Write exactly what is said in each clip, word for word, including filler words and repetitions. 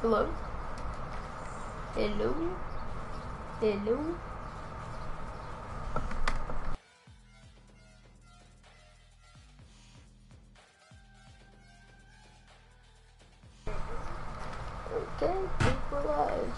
Hello? Hello? Hello? Okay, I think we're live.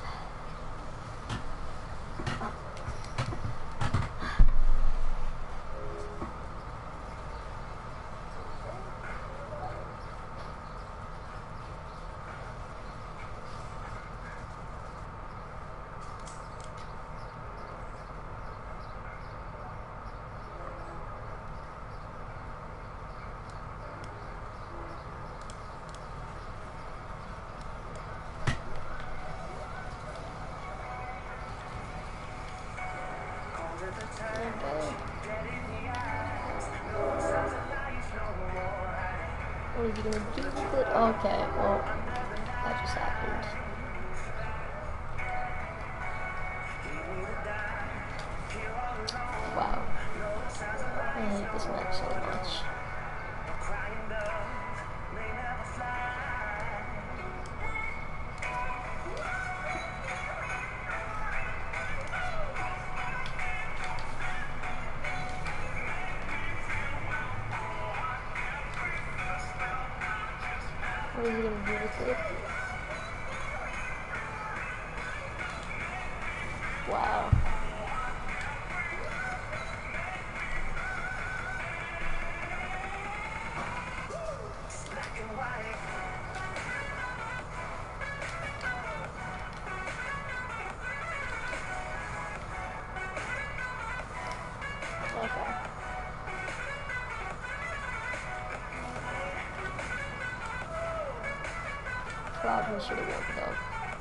What is he gonna do with it? Okay, well, that just happened. Wow. I hate this map so much. What is he gonna do with it? Wow. Okay. Probably should have worked out.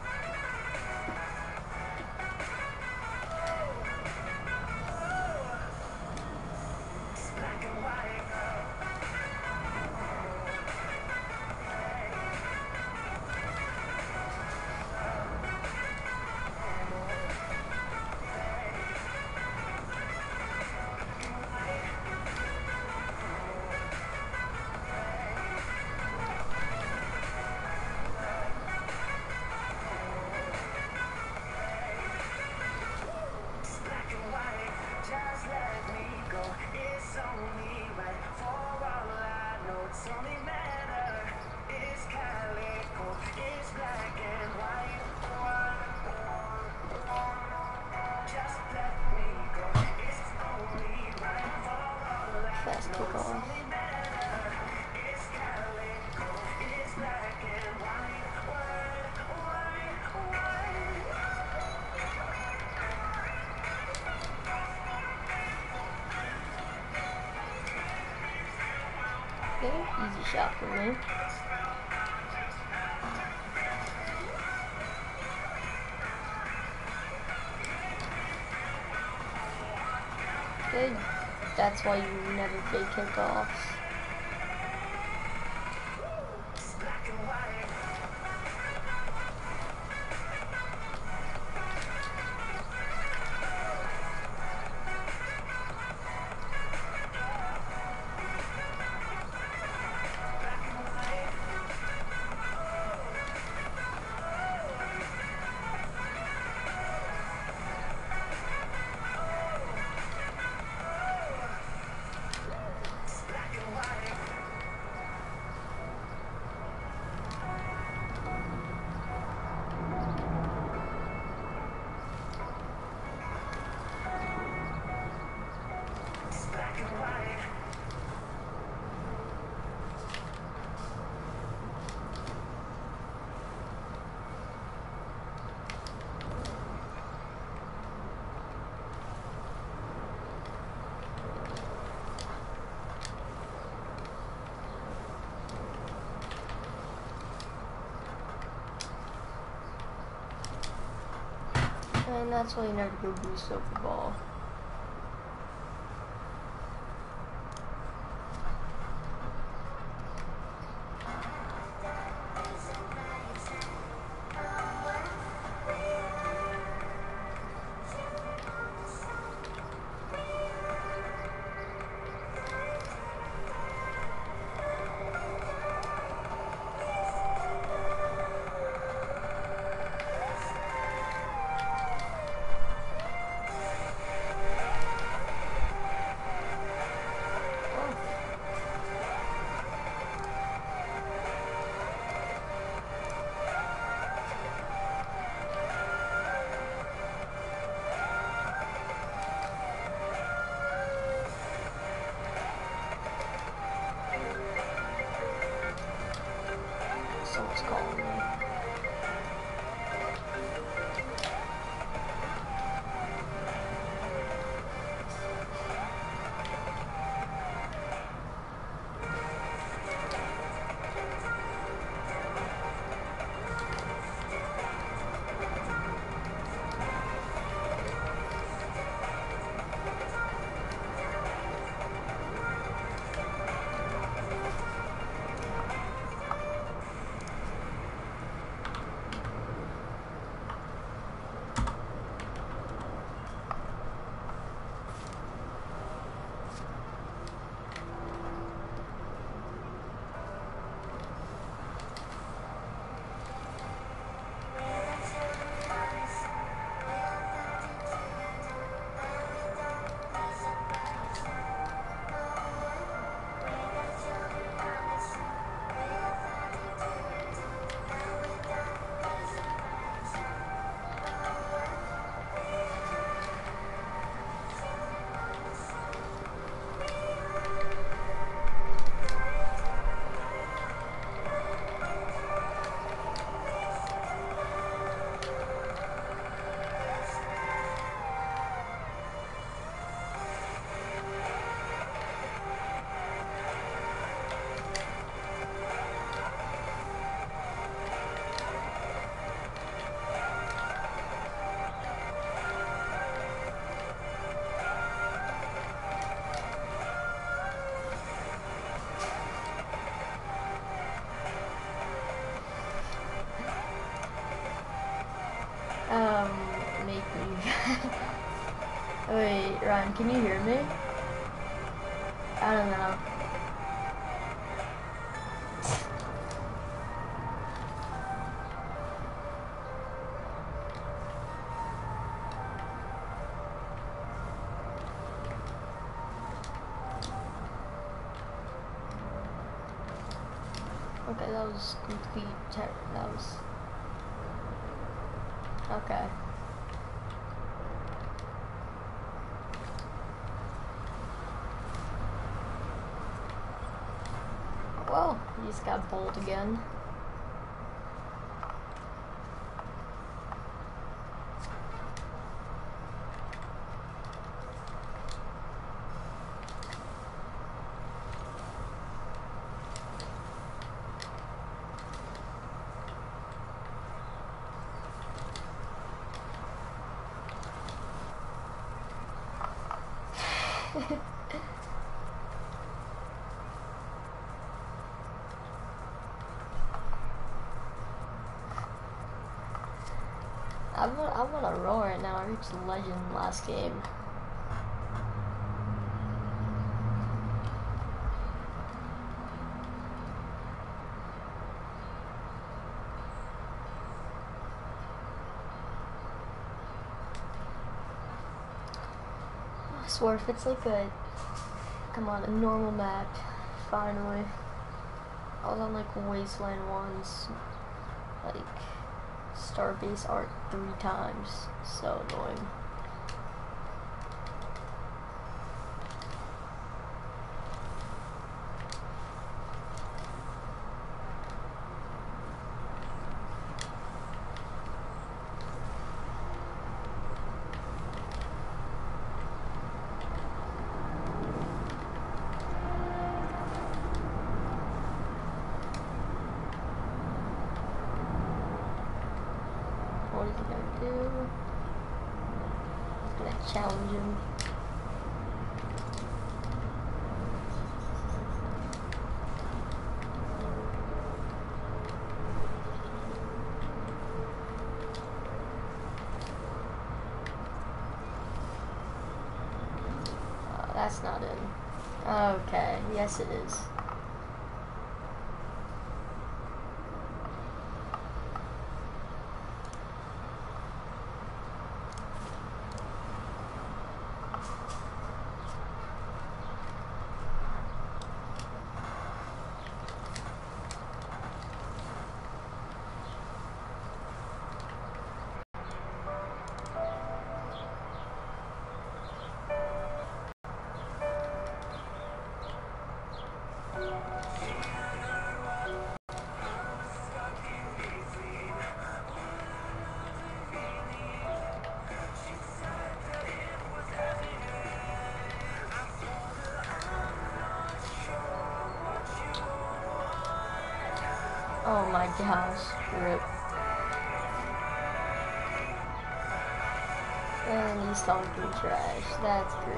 Fast kick off. Okay, easy shot for me. Okay, that's why you never fake kickoffs. And that's why you never go boost over the ball. Wait, Ryan, can you hear me? I don't know. Okay, that was complete terror. That was... Okay. Well, he just got pulled again. I'm on, I'm on a roll right now. I reached legend last game. I swear, if it's like a, come on, a normal map, finally. I was on like Wasteland once, like Starbase Art three times. So annoying. What is he gonna do? He's gonna challenge him. Uh, that's not in. Okay, yes it is. Oh my gosh, rip. And he's talking trash. That's great.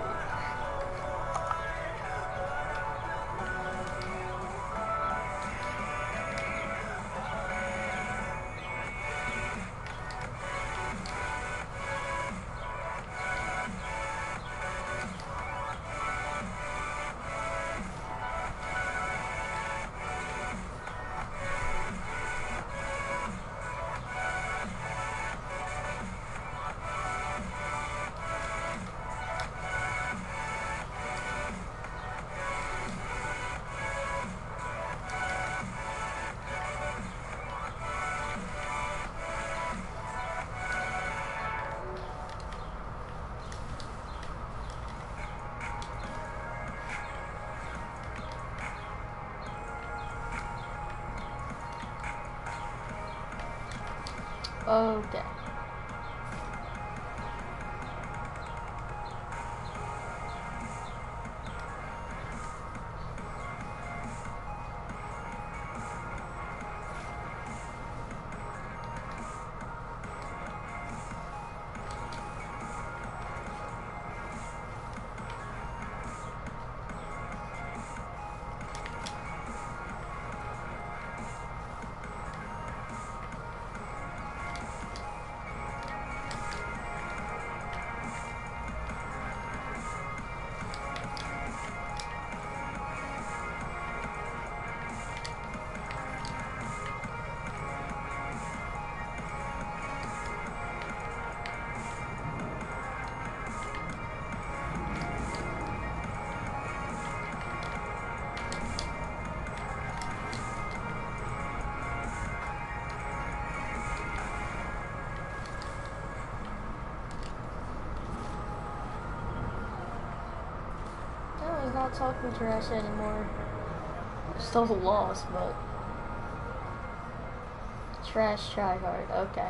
Okay. not talking trash anymore. Still lost, but trash try hard. Okay.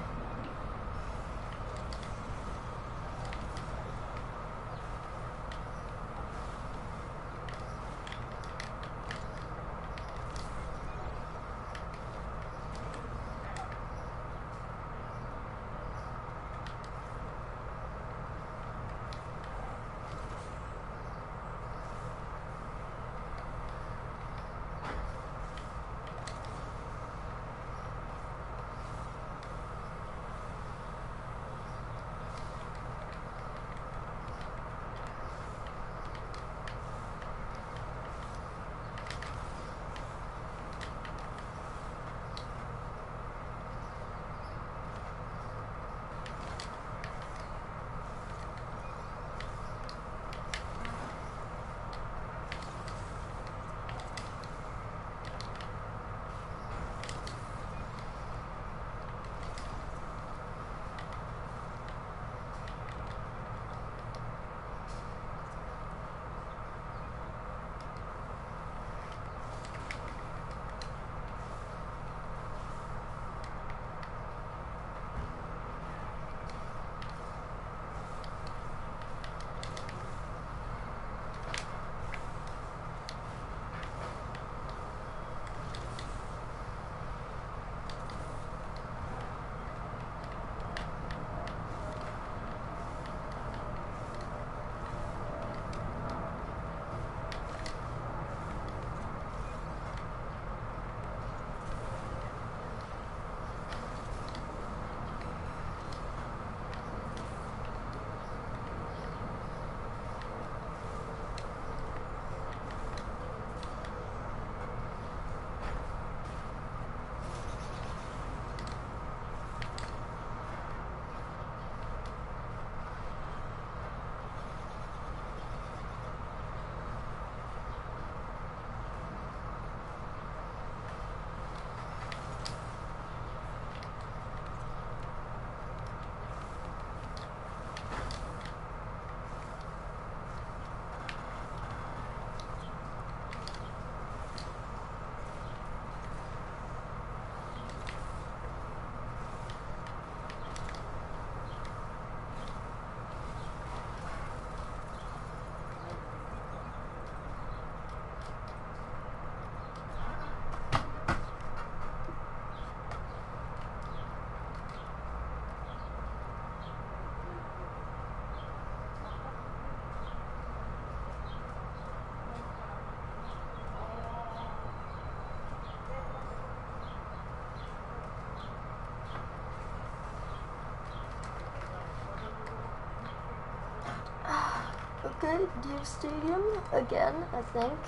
Okay, Div Stadium again, I think.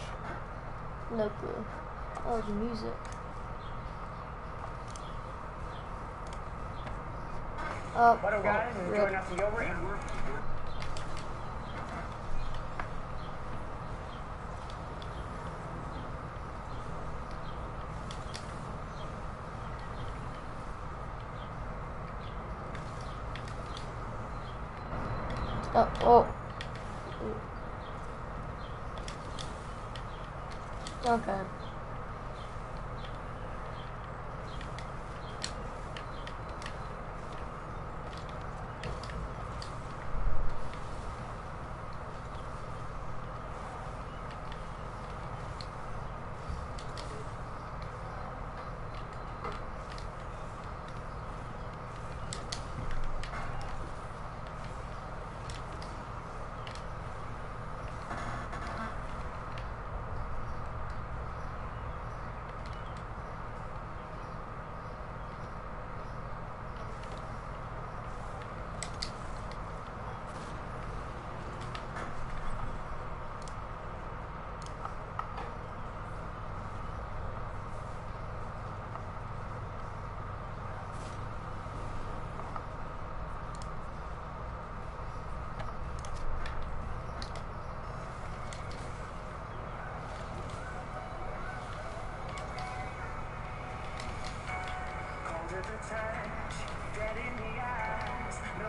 No clue. Oh, the music. Oh, What up, guys? oh, Enjoying us the over here. Oh, oh. Okay.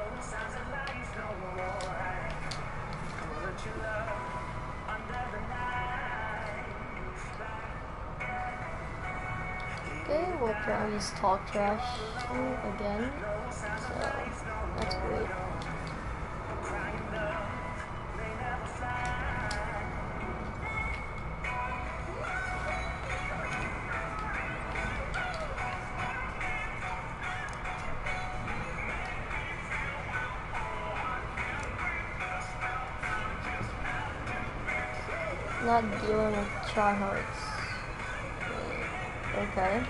Under the night. Okay, well apparently he's talk trash again, so that's great. Not dealing with tryhards. Okay.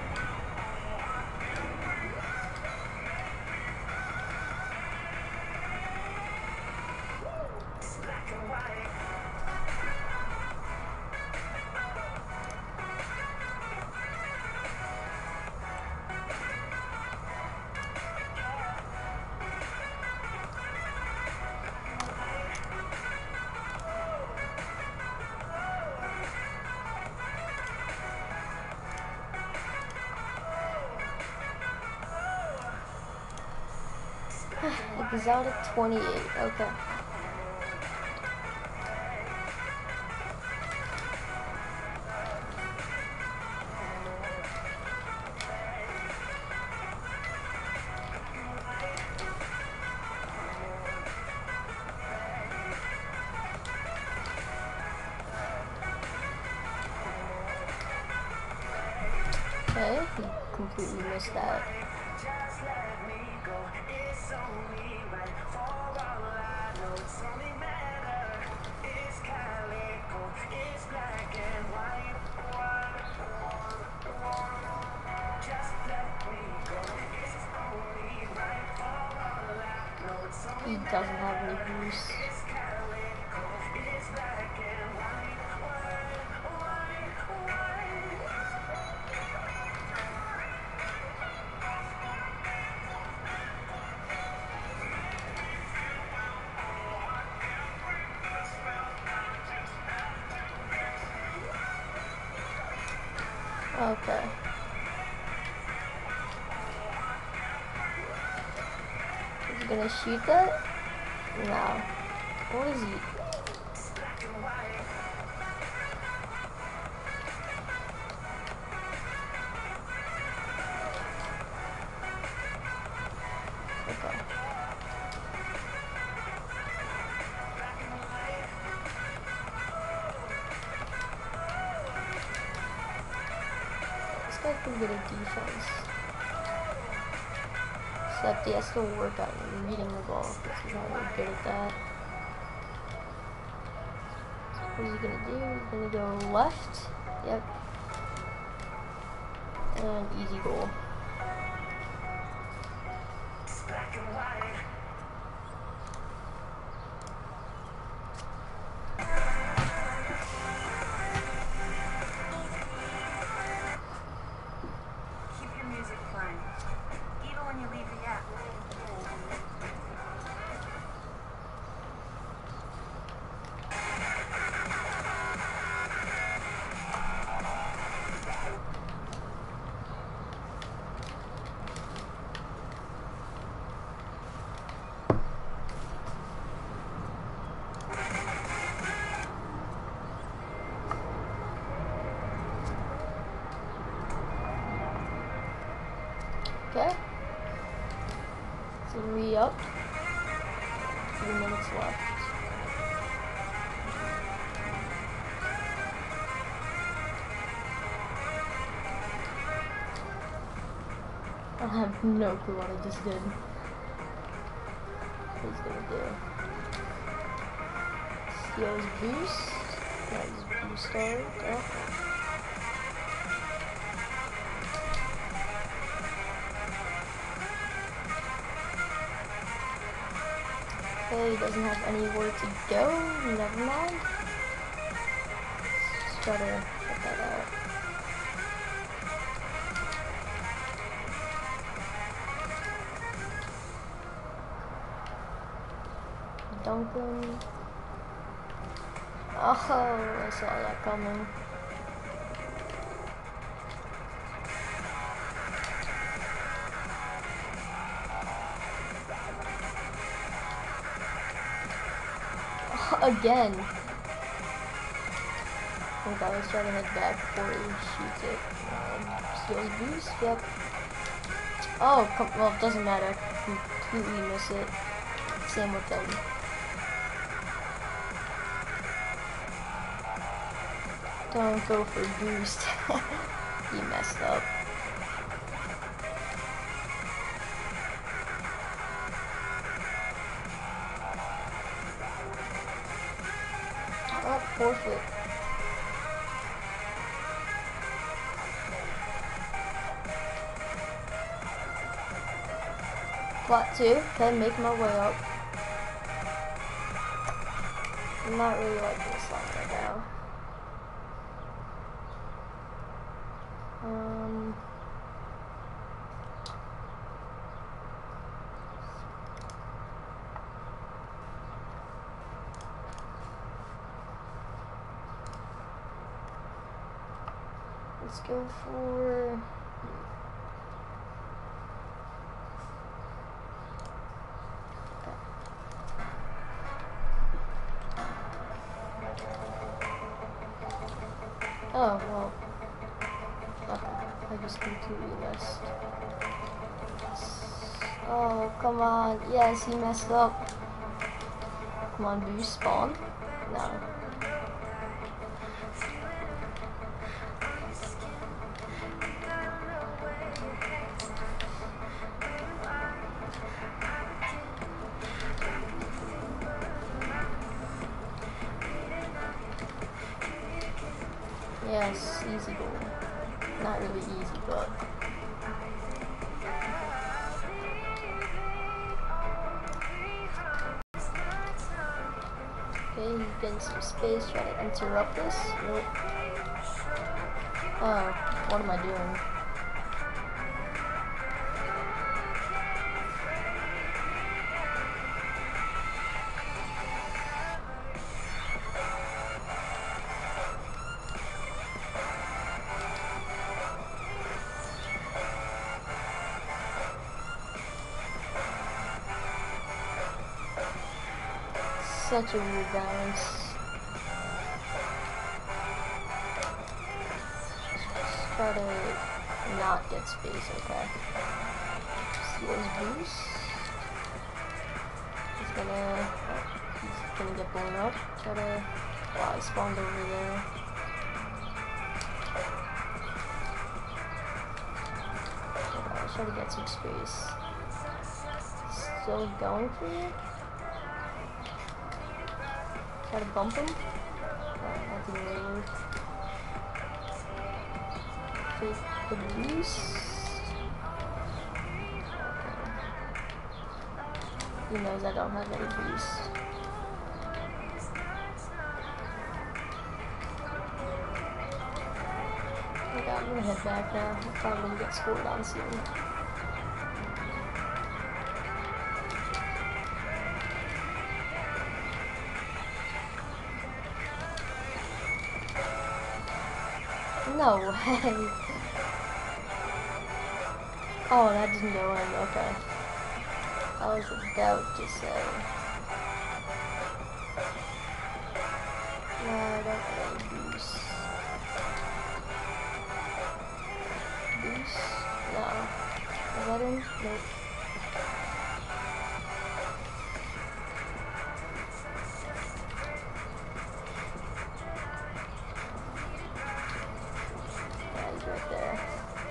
Exotic twenty-eight, okay. Okay, he completely missed that. He doesn't have any boost. Okay. Is he gonna shoot that? No. What is he? Okay. This guy can get a defense. Except he has to work on reading the ball because he's not really good at that. What is he gonna do? He's gonna go left. Yep. And easy goal. Keep your music playing, even when you leave the app. Okay. Three up. Three minutes left. I have no clue what I just did. What he's gonna do. Steal his boost. Got his boost started. Oh. Okay, he doesn't have anywhere to go. Never mind. Let's try to get that out. Duncan. Oh, I saw that coming. Again. Okay, let's try to head back before he shoots it. Um, steals boost, yep. Oh, come, well, it doesn't matter. I completely miss it. Same with them. Don't go for boost. You messed up. Oh, forfeit. Plot two. Okay, make my way up. I'm not really liking this song right now. Um... Let's go for... Oh, well. Okay, I just completely missed. Oh, come on. Yes, he messed up. Come on, boost spawn. No. Yes, easy goal. Not really easy, but... Okay, he's getting some space, try to interrupt this. Nope. Oh, what am I doing? Such a weird balance. Just try to not get space, okay. Steals boost. He's gonna, oh, he's gonna get blown up. Try to, wow, he spawned over there. Okay, let's try to get some space. Still going for it. Try to bump him. Oh, that didn't really work. Take the boost. Okay. He knows I don't have any boost. Okay, I'm gonna head back now. I'm probably gonna get scored on soon. No way. Oh, that didn't go in. Okay. I was about to say. No, I don't have any boost. Boost? No. Is that in? Nope. Right there.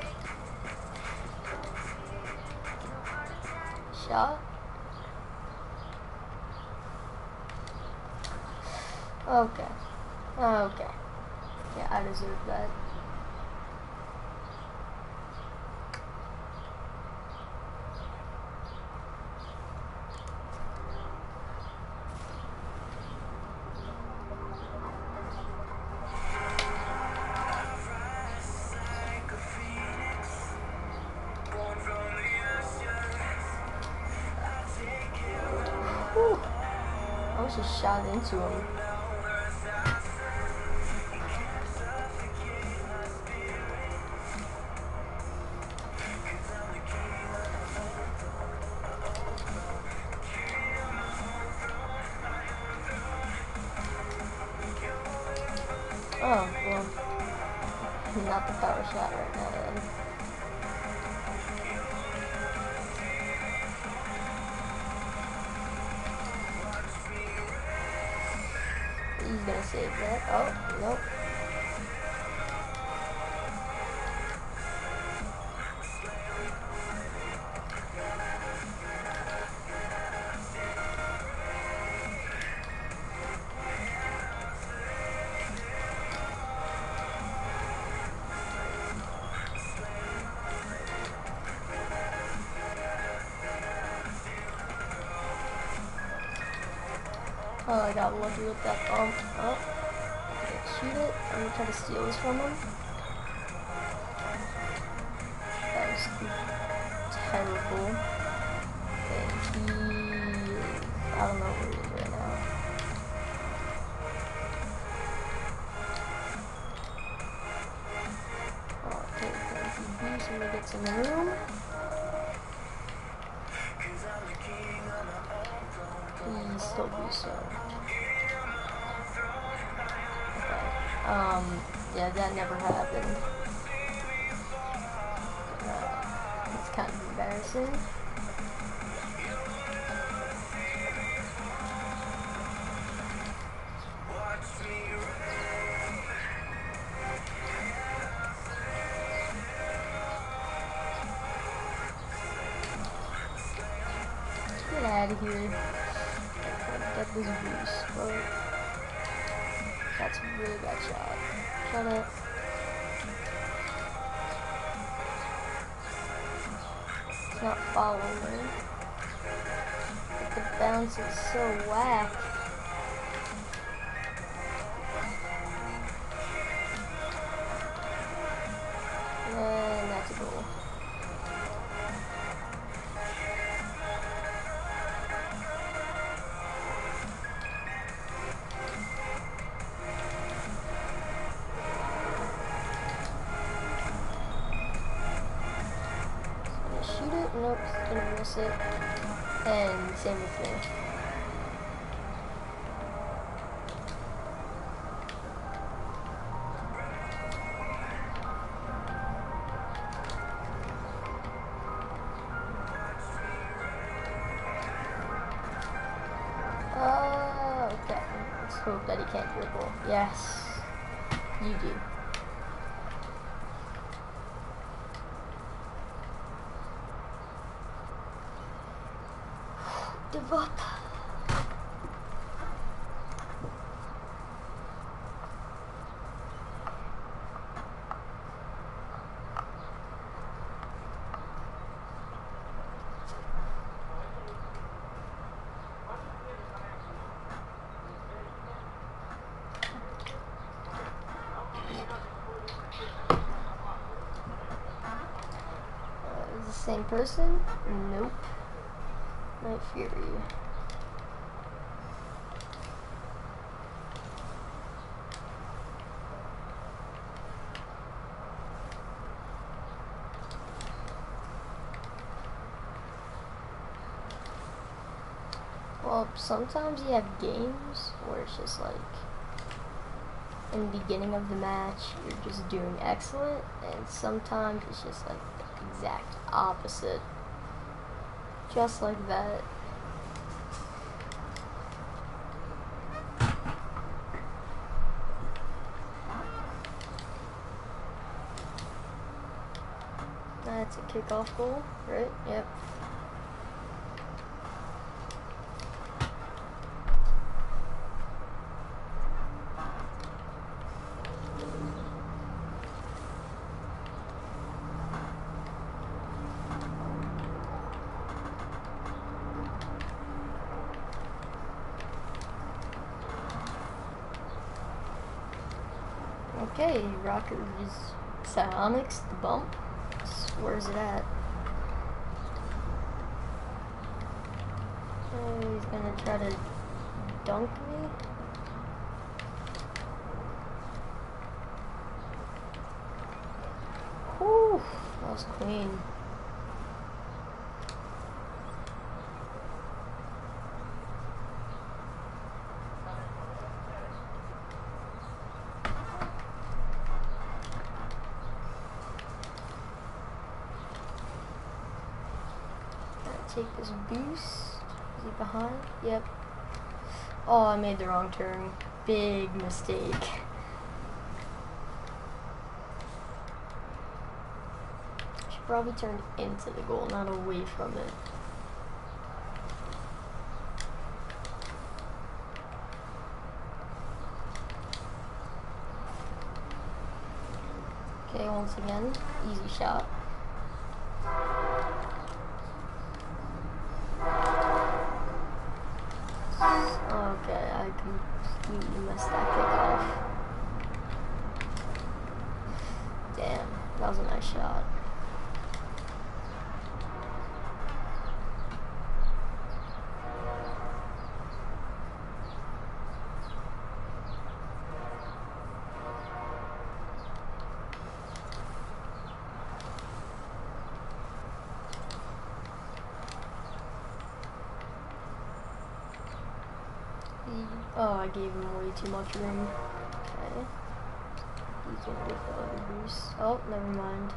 Shot. Okay. Okay. Yeah, I deserve that. Whew. I was just shot into him. Oh, well, not the power shot right now then. He's gonna save that. Oh, nope. Oh, I got lucky with that bump. Oh, I shoot it. I'm gonna try to steal this from him. That was terrible. And he is, I don't know where he is right now. Oh, okay, thank you, B. So I'm gonna get some room. Please still do so. Okay. Um, yeah, that never happened. Uh, it's kind of embarrassing. Get out of here. Get this boost, bro. That's a really bad shot. Shut up. It's not following me. But the bounce is so whack. And that's a goal. Shoot it? Nope, it's gonna miss it. And same with me. Uh, okay. Let's hope that he can't dribble. Yes, you do. Give up. Uh, is the same person? Nope. Night Fury. Well, sometimes you have games where it's just like, in the beginning of the match, you're just doing excellent, and sometimes it's just like the exact opposite. Just like that. That's a kickoff goal, right? Yep. Okay, Rockers Psionics, the bump. Where's it at? Okay, he's gonna try to dunk me. Whew, that was clean. take this boost. Is he behind? Yep. Oh, I made the wrong turn. Big mistake. Should probably turn into the goal, not away from it. Okay, once again, easy shot. Okay, I completely messed that kick off. Damn, that was a nice shot. Oh, I gave him way too much room. Okay. He's gonna get the other boost. Oh, never mind.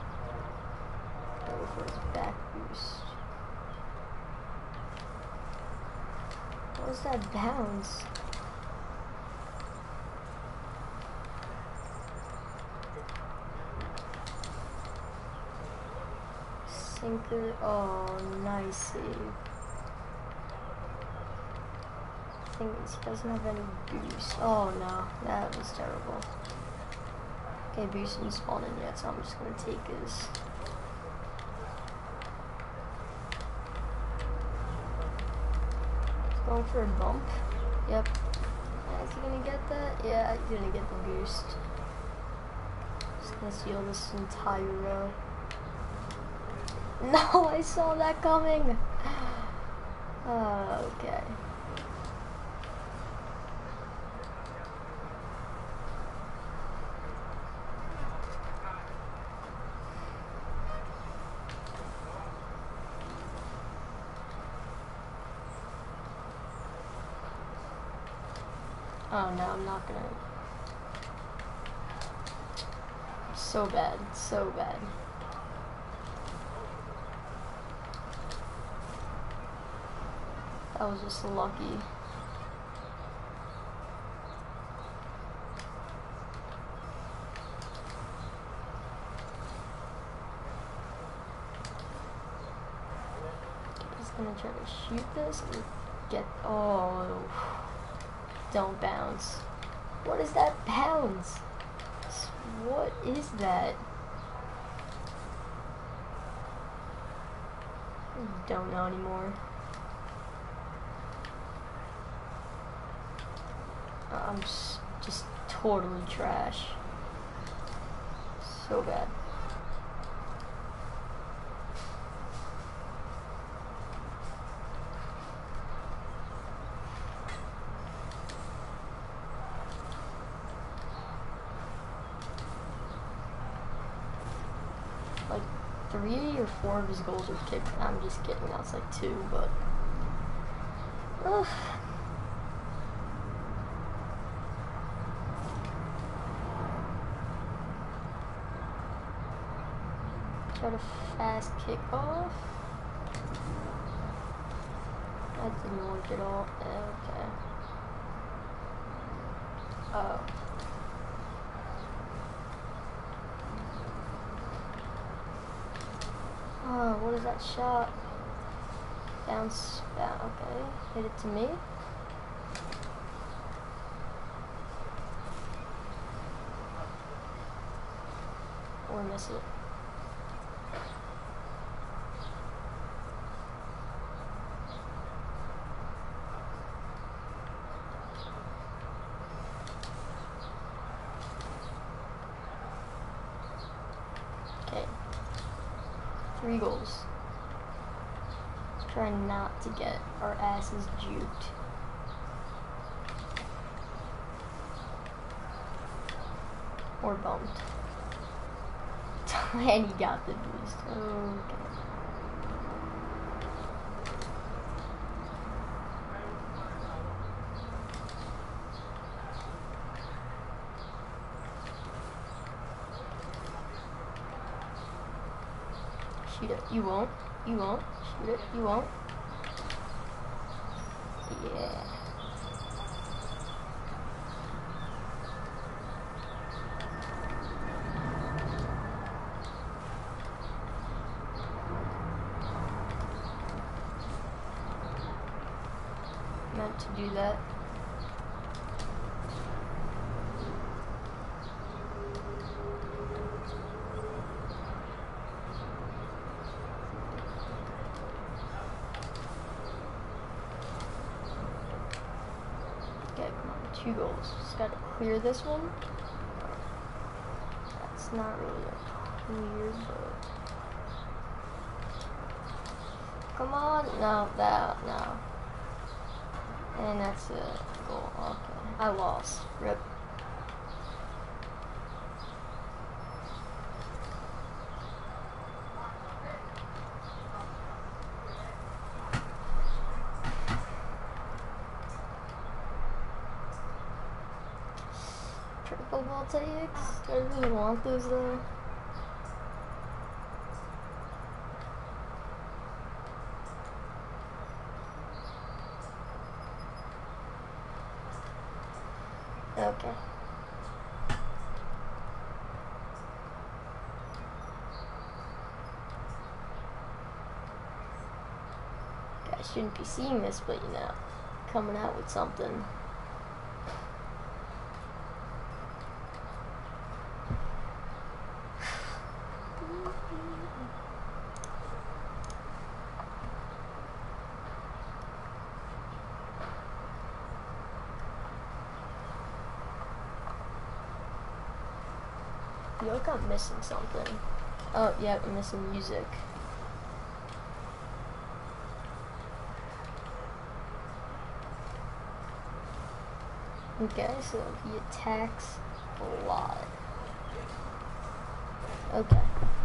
Go for his back boost. What was that bounce? Sinker. Oh, nice save. He doesn't have any boost. Oh no, that was terrible. Okay, boost didn't spawn in yet, so I'm just gonna take his. He's going for a bump. Yep. Yeah, is he gonna get that? Yeah, he's gonna get the boost. Just gonna steal this entire row. No, I saw that coming. Uh, okay. Oh no, I'm not gonna. So bad, so bad. That was just lucky. He's gonna try to shoot this and get. Oh. Don't bounce. What is that bounce? What is that? I don't know anymore. I'm just, just totally trash. So bad. Like three or four of his goals were kicked. I'm just kidding. That's like two, but. Ugh. Try to fast kick off. That didn't work at all. Okay. Oh. Oh, what is that shot? Bounce. Bounce. Okay. Hit it to me. Or miss it. Okay. Three goals. Let's try not to get our asses juked. Or bumped. And he got the boost. Okay. Shoot it. You won't. You won't. Shoot it. You won't. Yeah. Meant to do that. Okay, come on, two goals. Just gotta clear this one. That's not really a clear, but come on, no, that no. And that's a goal. Okay, I lost. Rip. Triple voltaics? Do I really want those though? Okay. I shouldn't be seeing this, but you know, coming out with something. I feel like I'm missing something. Oh, yeah, I'm missing music. Okay, so he attacks a lot. Okay.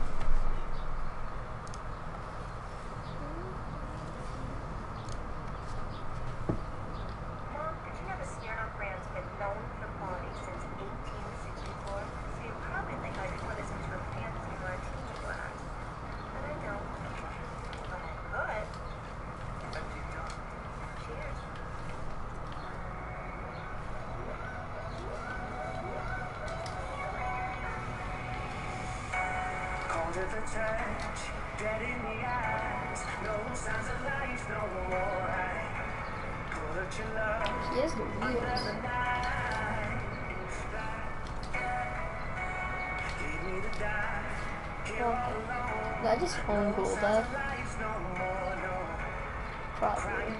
Mom, did you know the Smirnoff brand's been known for quality since eighteen sixty-four? So you probably think I pour this into a fancy martini glass. But I don't. But I could. Cheers. Cold at the touch, dead in the eyes, no signs of life no more. I pull at your love. He has the wheels. Okay. Did I just own goal that? Probably.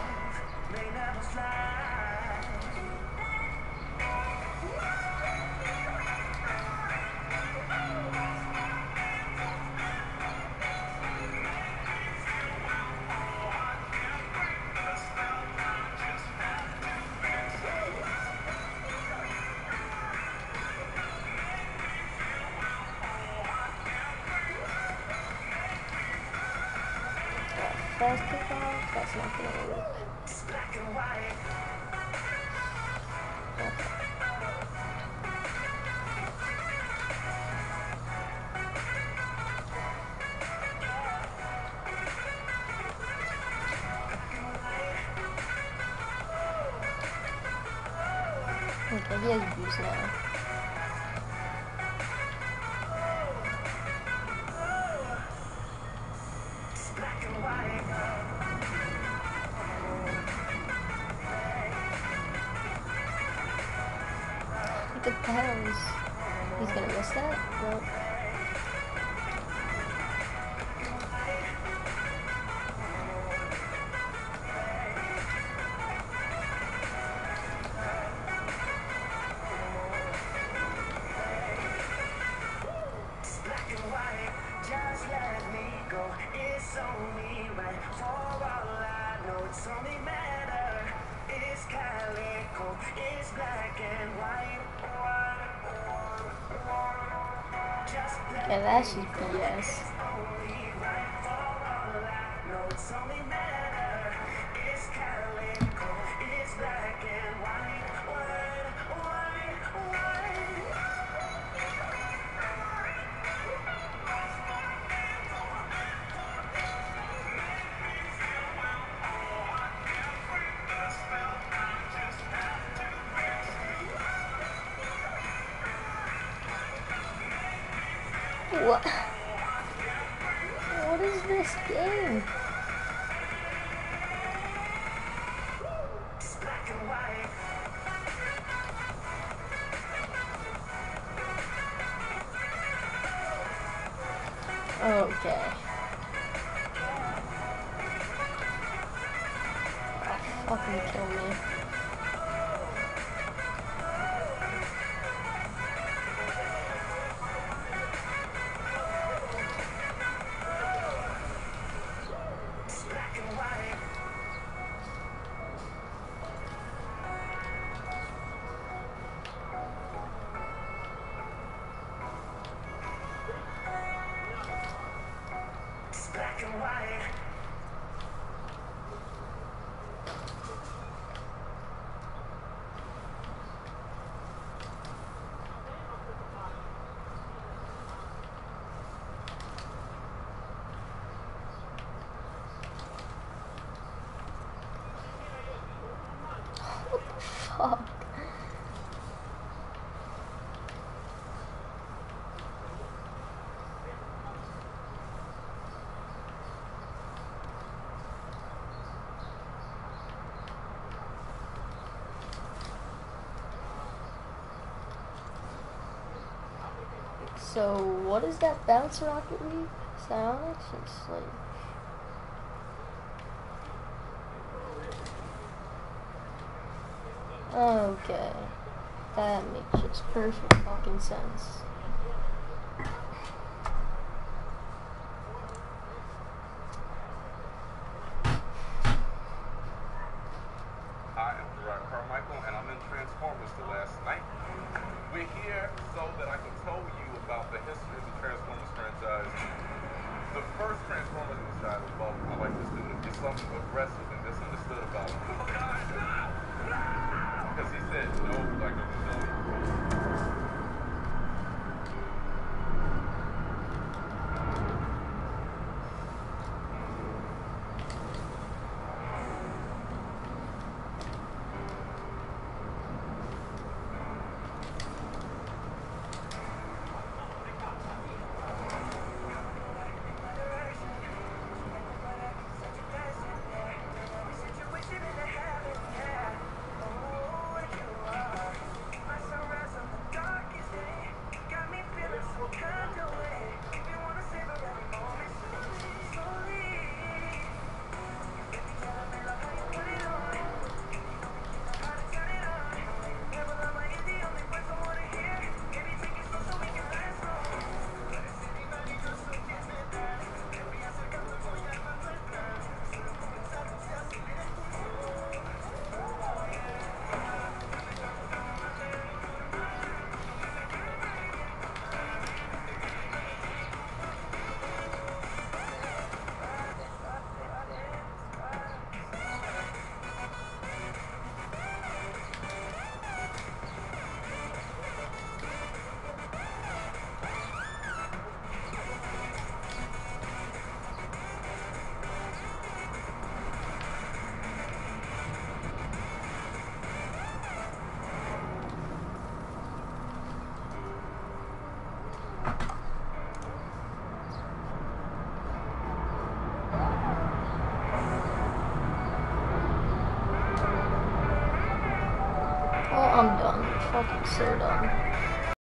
Fast kickoff, that's not gonna work. Okay. Okay, he has boost now. Look at pounds. He's gonna miss that? Nope. Yeah, that's just B S. What? What is this game? It's black and white. Okay. Oh, fucking kill me. It's black and white. It's black and white. What the fuck? So, what is that bounce Rocket League? Is that Onyx? It's like... Okay. That makes just perfect fucking sense. I am Gerard Carmichael, and I'm in Transformers The Last Night. We're here so that I can tell you about the history of the Transformers franchise. The first Transformers in the side of well, I like this dude. There's something aggressive and misunderstood about him. Oh God, no! No! Because he said no like a million. Well, I'm done. Fucking so done.